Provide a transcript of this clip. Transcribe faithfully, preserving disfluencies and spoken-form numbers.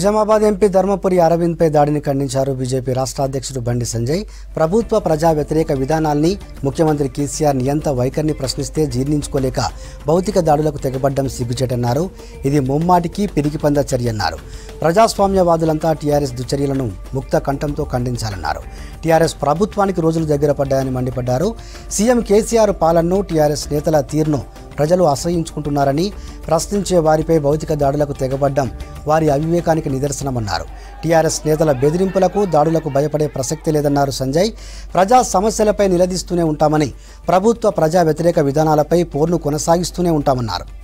Nizamabad MP Dharmapuri అరవింద్పై దాడిని ఖండించారు BJP రాష్ట్ర అధ్యక్షుడు బండి సంజయ్. ప్రభుత్వ ప్రజా వ్యతిరేక విధానాల్ని, ముఖ్యమంత్రి కేసీఆర్ నియంత వైఖరిని ప్రశ్నిస్తే జీర్ణించుకోలేక భౌతిక దాడులకు తెగబడ్డం సిగ్గుచేటన్నారు. ఇది ముమ్మాటికి పిరికిపంద చర్యన్నారు. ప్రజాస్వామ్యవాదులంతా టీఆర్ఎస్ దుశ్చర్యలను ముక్త కంఠంతో ఖండించాలన్నారు. టీఆర్ఎస్ ప్రభుత్వానికి రోజులు దగ్గర పడ్డాయని మండిపడ్డారు. సీఎం కేసీఆర్ పాలనను, టీఆర్ఎస్ నేతల తీరును ప్రజలు అసహ్యించుకుంటున్నారని, ప్రశ్నించే వారిపై భౌతిక దాడులకు తెగబడ్డం వారి అవివేకానికి నిదర్శనమన్నారు. టీఆర్ఎస్ నేతల బెదిరింపులకు, దాడులకు భయపడే ప్రసక్తి లేదన్నారు సంజయ్. ప్రజా సమస్యలపై నిలదీస్తూనే ఉంటామని, ప్రభుత్వ ప్రజా వ్యతిరేక విధానాలపై పోరును కొనసాగిస్తూనే ఉంటామన్నారు.